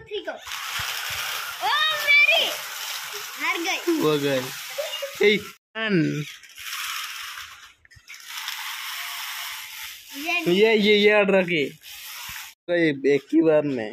3 को। ओ मेरी हार गई। वो गई। ये याद रखिए एक ही बार में।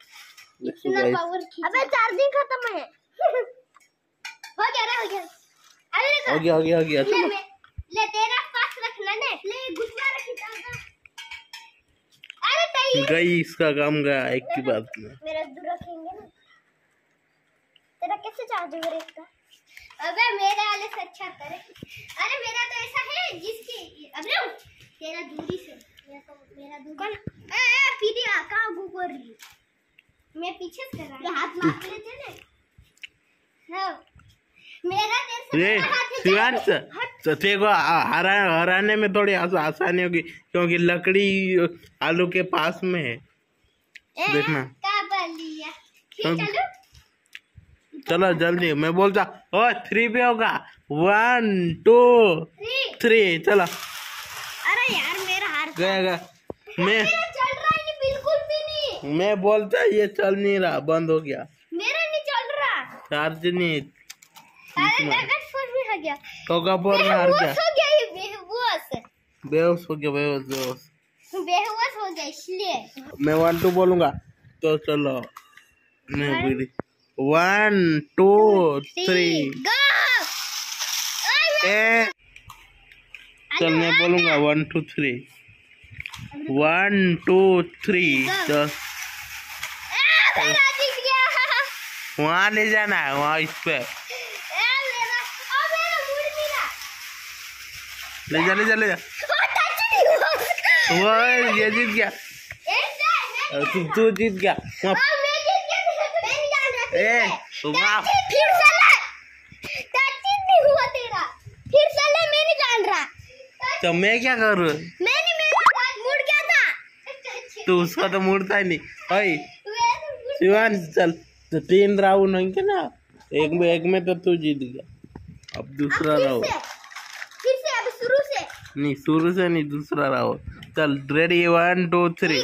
अबे चार्जिंग खत्म है। हो गया ना, हो गया। हो गया चलो। ले तेरा पास रखना ने, ले गुस्सा रखी था। अरे तई गई, इसका काम गया एक ही बात में। मेरा दूर रखेंगे ना। तेरा कैसे चार्जिंग है इसका? अबे मेरे वाले से अच्छा करे। अरे मेरा तो ऐसा है जिसकी अबे तेरा दूरी से मेरा दूर कौन ए पीडी कहां गो कर रही। मैं पीछे से कर रहा हूं, हाथ मार लेते ना। हां मेरा तेरे से शिवांश तो देखो हराने में थोड़ी आसानी होगी क्योंकि लकड़ी आलू के पास में है। देखना क्या बोल लिया। चलो चलो जल्दी, मैं बोलता ओ 3 पे होगा। 1 2 3 चलो। अरे यार मेरा हार गया मैं चल रहा है बिल्कुल भी नहीं। मैं बोलता ये चल नहीं रहा, बंद हो गया। मेरा नहीं चल रहा, चार्ज नहीं। अरे डगट फोन भी हो गया। टोकापोर में हार गया। हो गया ये बेहोश हो गया बेहोश हो गया इसलिए। मैं 1 2 बोलूंगा तो चलो। 1 2 3 चल मैं बोलूंगा 1 2 3 1 2 3 चल। वहाँ ले जाना है, वहाँ इस पे ले जा। वो ये जीत गया, तू जीत गया। तो मैं क्या करूँ? मुड़ गया था। तो उसका तो मुड़ता ही नहीं भाई। शिवांश चल, तो 3 राउंड होंगे ना, एक में तो तू जीत गया। अब दूसरा राउंड फिर से अब शुरू से नहीं, शुरू से नहीं, दूसरा राउंड। चल रेडी 1 2 3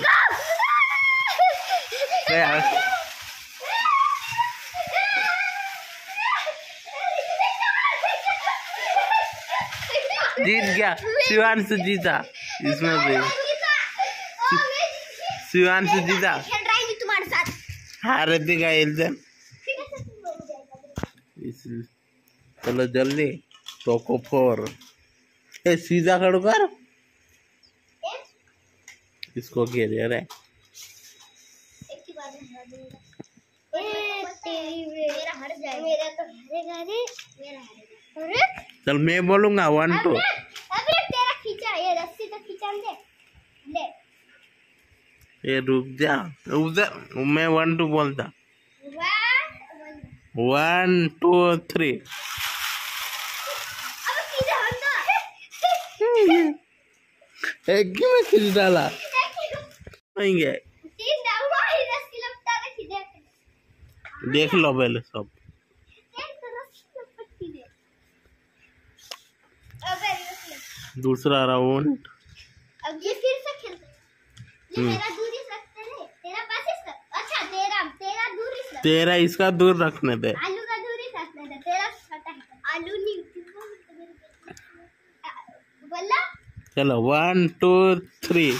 जीत गया। शिवांश जीता इसमें भी। शिवांश जीता। तुम्हारे साथ हार देगा इल्जाम। चलो जल्दी टोकापोर सीधा खड़ो कर। इसको घेरे रहे। चल मैं बोलूंगा 1 2। अबे तेरा खींचा, ये रस्सी तो खींचा दे ले। ये रुक जा, मैं 1 2 बोलता। 1 2 3 एक ही में खींच डाला। नहीं गए, देख लो पहले सब। दूसरा राउंड। अब ये फिर से खेलते। ये मेरा दूरी रखते हैं, तेरा पास इसका। अच्छा तेरा दूरी से। तेरा इसका दूर रखने दे। आलू का दूरी रखने दे, तेरा छोटा है। आलू नहीं बोला। चलो 1 2 3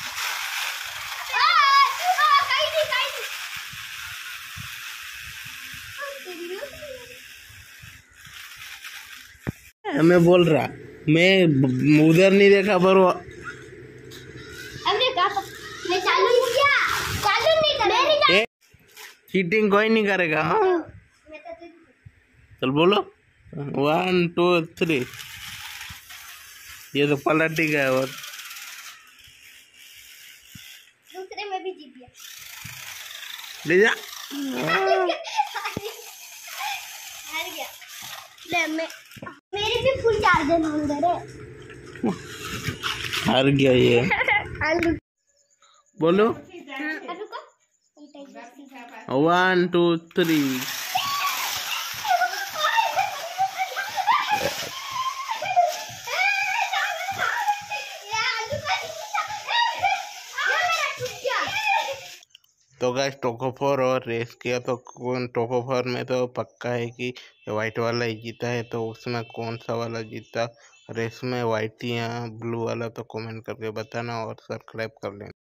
मैं बोल रहा, मैं उधर नहीं देखा पर वो मैं चालू नहीं कर। चीटिंग कोई नहीं करेगा। चल बोलो 1 2 3 ये तो पलट ही गया। और दूसरे में भी जीत गया। ले जा। हार गया। ले मेरी भी फुल चार्जर अंदर है। हार गया ये। बोलो 1 2 3 तो तो गाइस टोको 4 और रेस किया तो कौन टोको 4 में तो पक्का है कि वाइट वाला ही जीता है। तो उसमें कौन सा वाला जीता रेस में, वाइट या ब्लू वाला, तो कमेंट करके बताना और सब्सक्राइब कर लेना।